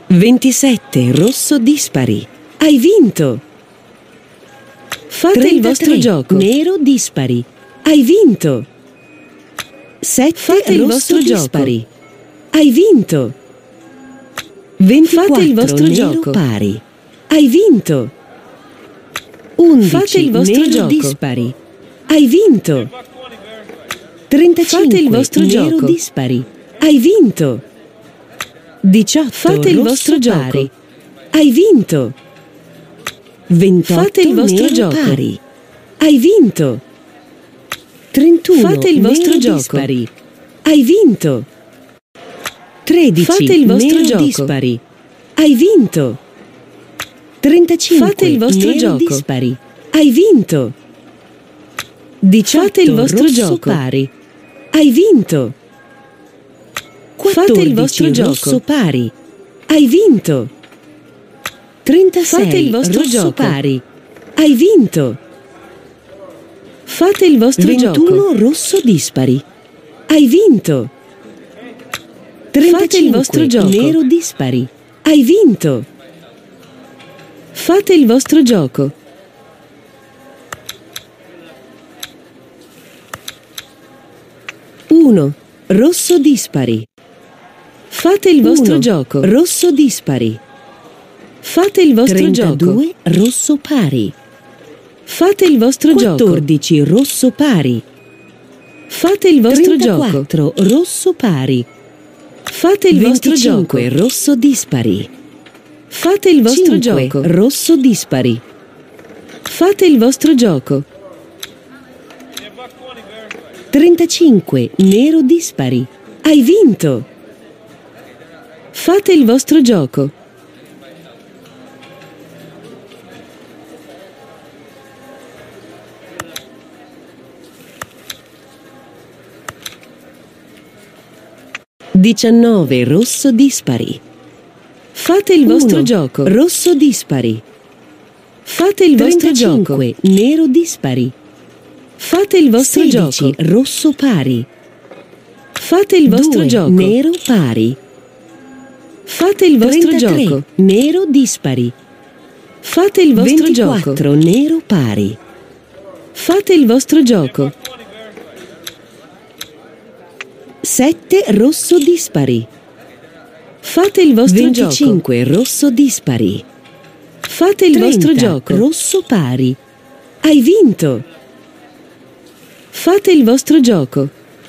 27 rosso dispari. Hai vinto! Fate il vostro gioco. Nero dispari. Hai vinto! 7 fate il vostro dispari. Hai vinto! 24 fate il vostro gioco. Pari. Hai vinto! 11 fate il vostro gioco. Dispari. Hai vinto! 35 fate il vostro gioco. Dispari. Hai vinto! 18 fate il vostro gioco. Hai vinto! 28 fate il vostro gioco. Pari. Hai vinto! 31 fate il vostro gioco. Dispari. Hai vinto! 13 fate il vostro gioco. Dispari. Hai vinto! 35 fate il vostro gioco. Dispari. Hai vinto! 18 fate il vostro gioco. Pari. Hai vinto! 14 fate il vostro gioco. Pari. Hai vinto! 36 fate il vostro gioco. Pari. Hai vinto! Fate il vostro 21 gioco. Rosso dispari. Hai vinto! 35 fate il vostro gioco. Nero dispari. Hai vinto! Fate il vostro gioco. Uno. Rosso dispari. Fate il vostro gioco. Rosso dispari. Fate il vostro 32, gioco. Rosso pari. Fate il vostro 14, gioco. 14 rosso pari. Fate il vostro 34, gioco. Rosso pari. Fate il 25, vostro gioco. Rosso dispari. Fate il vostro 5, gioco. Rosso dispari. Fate il vostro gioco. 35 nero dispari. Hai vinto. Fate il vostro gioco. Diciannove rosso dispari. Fate il vostro gioco. Rosso dispari. Fate il 35, vostro gioco. Nero dispari. Fate il vostro 16, gioco. Rosso pari. Fate il vostro 2, gioco. Nero pari. Fate il vostro 33, gioco. Nero dispari. Fate il vostro 24, gioco. Nero pari. Fate il vostro gioco. 7 rosso dispari. Fate il vostro 25 gioco. Rosso dispari. Fate il 30, vostro gioco. Rosso pari. Hai vinto. Fate il vostro gioco.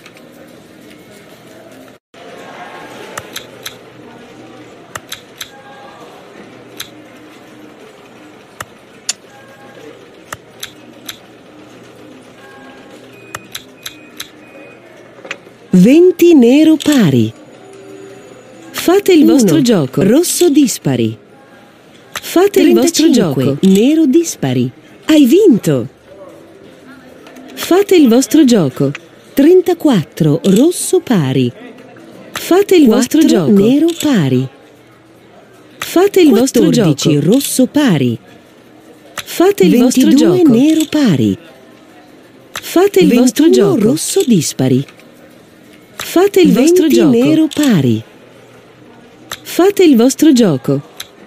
Venti nero pari. Fate il 1, vostro gioco. Rosso dispari. Fate 35, il vostro gioco. Nero dispari. Hai vinto. Fate il vostro gioco. 34 rosso pari. Fate il 4, vostro gioco. Nero pari. Fate il 14, vostro gioco. Rosso pari. Fate il 22, vostro gioco. Nero pari. Fate il 21, vostro gioco. Rosso dispari. Fate il 20 vostro gioco. Nero pari. Fate il vostro gioco.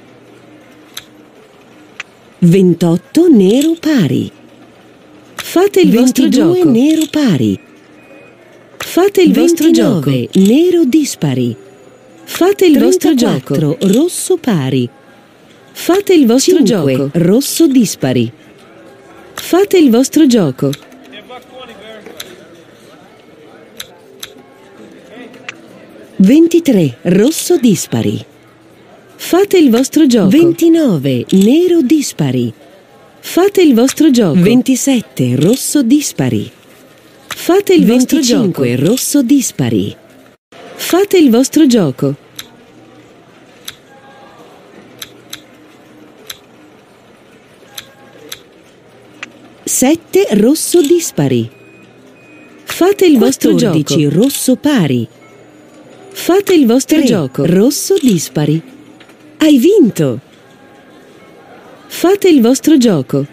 28 nero pari. Fate il vostro gioco. Nero pari. Fate il 29, vostro gioco. Nero dispari. Fate il 34, vostro gioco. Rosso pari. Fate il vostro 5, gioco. Rosso dispari. Fate il vostro gioco. 23 rosso dispari. Fate il vostro gioco. 29 nero dispari. Fate il vostro gioco. 27 rosso dispari. Fate il 25, vostro gioco. Rosso dispari. Fate il vostro gioco. Sette rosso dispari. Fate il 14, vostro gioco. Rosso pari. Fate il vostro 3, gioco. Rosso dispari. Hai vinto. Fate il vostro gioco.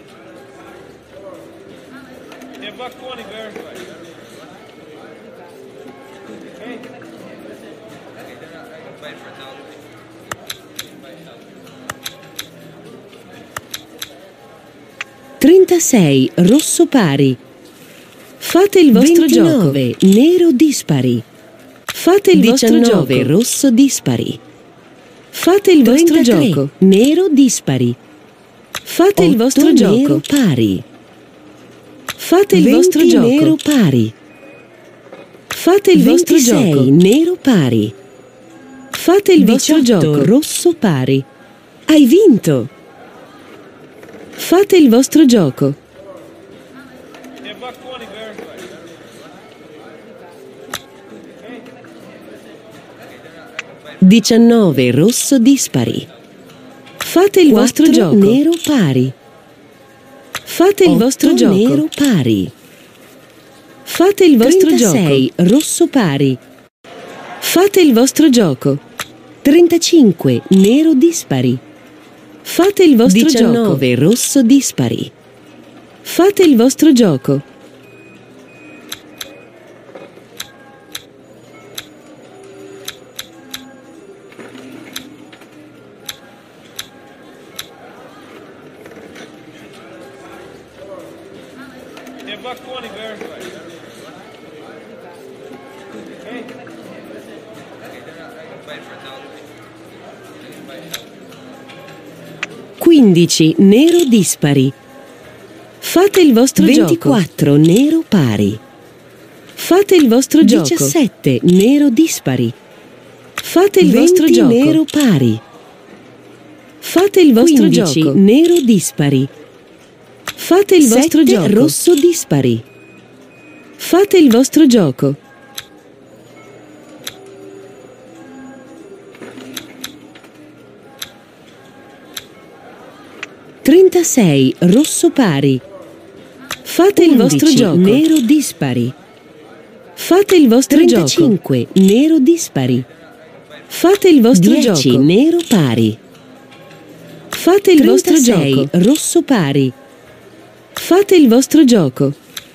36, rosso pari. Fate il vostro 29, gioco. Nero dispari. Fate il 19, vostro gioco. Rosso dispari. Fate il 33, vostro gioco. Nero dispari. Fate 8, il vostro gioco. Nero pari. Fate il 20, vostro gioco. Nero pari. Fate il 26, vostro gioco. Nero pari. Fate il 18, vostro gioco. Rosso pari. Hai vinto! Fate il vostro gioco. Diciannove, rosso dispari. Fate il 4, vostro gioco. Nero pari. Fate il 8, vostro gioco. Nero pari. Fate il vostro 36, gioco. Rosso pari. Fate il vostro gioco. 35, nero dispari. Fate il vostro 19, gioco. Rosso dispari. Fate il vostro gioco. Quindici, nero dispari. Fate il vostro 24, gioco. Nero pari. Fate il vostro 17, gioco. Nero dispari. Fate il 20, vostro gioco. Nero pari. Fate il vostro 15, gioco. Nero dispari. Fate il 7, vostro gioco. Rosso dispari. Fate il vostro gioco. Trentasei, rosso pari. Fate 11, il vostro gioco. Nero dispari. Fate il vostro 35, gioco. Nero dispari. Fate il vostro 10, gioco. Nero pari. Fate il 36, vostro gioco. Rosso pari. Fate il vostro gioco.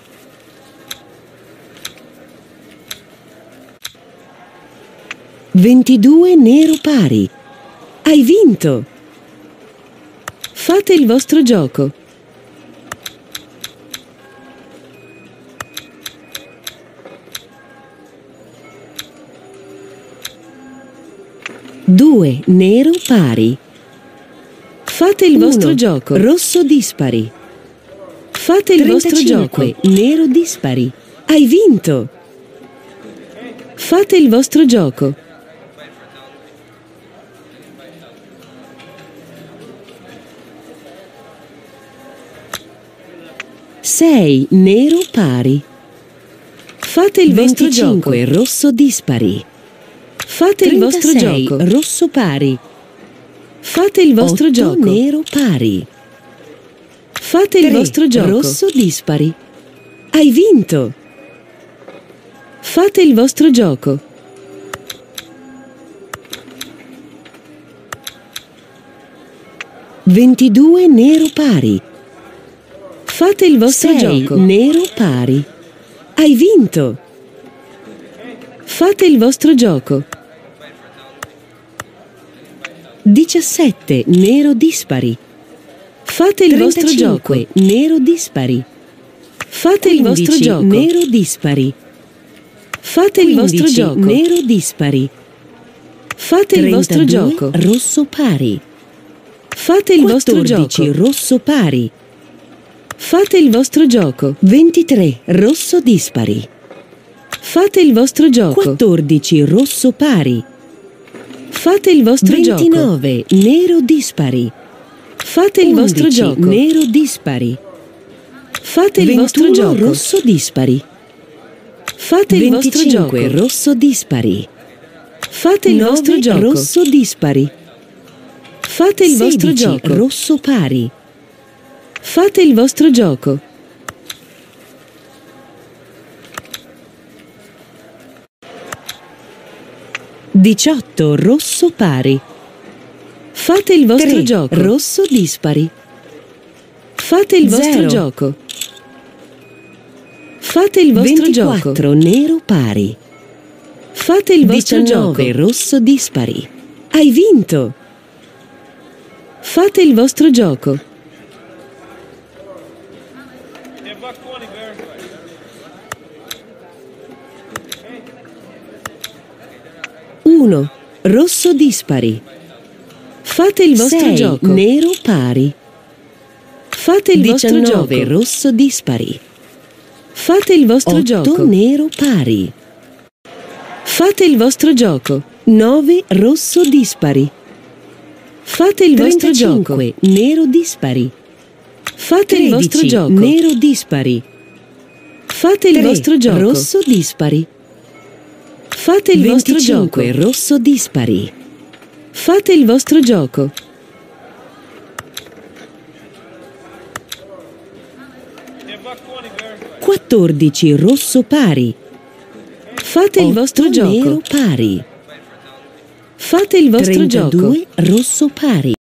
Ventidue, nero pari. Hai vinto! Fate il vostro gioco. Due, nero pari. Fate il vostro gioco. Rosso dispari. Fate il 35, vostro gioco. Nero dispari. Hai vinto! Fate il vostro gioco. Sei, nero pari. Fate il 25, vostro gioco. Rosso dispari. Fate 36, il vostro gioco. Rosso pari. Fate il vostro 8, gioco. Nero pari. Fate 3, il vostro gioco. Rosso dispari. Hai vinto! Fate il vostro gioco. Ventidue, nero pari. Fate il vostro 6, gioco. Nero pari. Hai vinto! Fate il vostro gioco. 17, nero dispari. Fate il 35, vostro gioco. Nero dispari. Fate 15, il vostro gioco. Nero dispari. Fate 15, il vostro gioco. Nero dispari. Fate 32, il vostro gioco. Rosso pari. Fate il 14, vostro gioco. Rosso pari. Fate il vostro gioco. 23, rosso dispari. Fate il vostro gioco. 14, rosso pari. Fate il vostro 29, gioco. Nero dispari. Fate il 11, vostro gioco. Nero dispari. Fate il 21, vostro gioco. Rosso dispari. Fate 25, il vostro gioco. Rosso dispari. Fate il 9, vostro gioco. Rosso dispari. Fate il 16, vostro gioco. Rosso pari. Fate il vostro gioco. Diciotto, rosso pari. Fate il vostro 3, gioco. Rosso dispari. Fate il 0, vostro gioco. Fate il vostro 24, gioco. Nero pari. Fate il vostro 19, gioco. Rosso dispari. Hai vinto! Fate il vostro gioco. 1. Rosso dispari. Fate il vostro 6. gioco. Nero pari. Fate il vostro gioco. Rosso dispari. Fate il vostro 8. gioco. Nero pari. Fate il vostro gioco. 9. Rosso dispari. Fate il vostro 35. gioco. Nero dispari. Fate 13. il vostro gioco. Nero dispari. Fate il 3. vostro gioco. Rosso dispari. Fate il vostro 25. gioco. Rosso dispari. Fate il vostro gioco. 14. Rosso pari. Fate il 8. vostro gioco. Nero pari. Fate il vostro 32. gioco. Rosso pari.